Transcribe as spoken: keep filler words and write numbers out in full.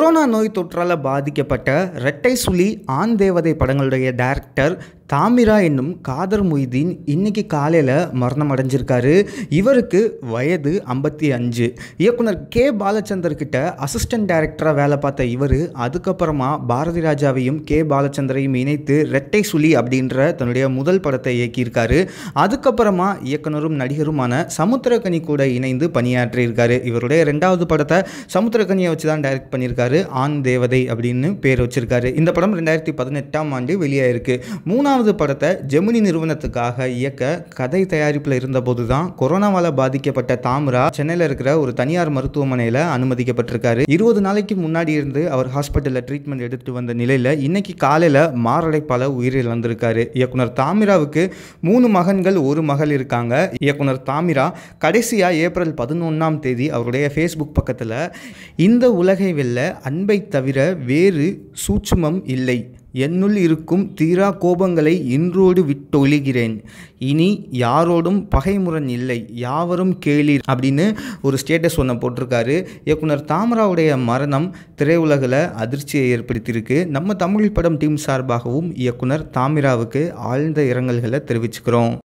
Corona நோய் தொற்றால் பாதிக்கப்பட்ட ரெட்டை சுழி ஆண் தேவதை படங்களுடைய டைரக்டர் தாமிரா என்னும் காதர் மொய்தீன் இன்னைக்கு காலையில் மரணம் அடைஞ்சிருக்காரு. இவருக்கு வயது ஐம்பத்தி அஞ்சு. இயக்குனர் கே பாலச்சந்தர் கிட்ட அசிஸ்டன்ட் டைரக்டராக வேலை பார்த்த இவர் அதுக்கப்புறமா பாரதி ராஜாவையும் கே பாலச்சந்தரையும் இணைத்து ரெட்டை சுழி அப்படின்ற தன்னுடைய முதல் படத்தை இயக்கியிருக்காரு. அதுக்கப்புறமா இயக்குனரும் நடிகருமான சமுத்திரக்கனி கூட இணைந்து பணியாற்றியிருக்காரு. இவருடைய ரெண்டாவது படத்தை சமுத்திரக்கனியை வச்சு தான் டைரக்ட் பண்ணியிருக்காரு. ஆண் தேவதை அப்படின்னு பேர் வச்சிருக்காரு. இந்த படம் ரெண்டாயிரத்தி பதினெட்டாம் ஆண்டு வெளியாயிருக்கு. மூணாவது படத்தை ஜெமினி நிறுவனத்துக்காக இயக்க கதை தயாரிப்பில் இருந்தபோது தான் கொரோனாவால் பாதிக்கப்பட்ட தாமிரா சென்னையில் இருக்கிற ஒரு தனியார் மருத்துவமனையில் அனுமதிக்கப்பட்டிருக்காரு. இருபது நாளைக்கு முன்னாடி இருந்து அவர் ஹாஸ்பிட்டலில் ட்ரீட்மெண்ட் எடுத்து வந்த நிலையில் இன்னைக்கு காலையில் மாரடைப்பால் உயிரிழந்திருக்காரு. இயக்குனர் தாமிராவுக்கு மூணு மகன்கள் ஒரு மகள் இருக்காங்க. இயக்குனர் தாமிரா கடைசியாக ஏப்ரல் பதினொன்றாம் தேதி அவருடைய ஃபேஸ்புக் பக்கத்தில் இந்த உலகை வெல்ல அன்பை தவிர வேறு சூட்சுமம் இல்லை, என்னுள் இருக்கும் தீரா கோபங்களை இன்றோடு விட்டொழிகிறேன், இனி யாரோடும் பகைமுரண் இல்லை, யாவரும் கேளீர் அப்படின்னு ஒரு ஸ்டேட்டஸ் ஒன்று போட்டிருக்காரு. இயக்குனர் தாமிராவுடைய மரணம் திரையுலகில் அதிர்ச்சியை ஏற்படுத்தியிருக்கு. நம்ம தமிழ் படம் டீம் சார்பாகவும் இயக்குனர் தாமிராவுக்கு ஆழ்ந்த இரங்கல்களை தெரிவிச்சுக்கிறோம்.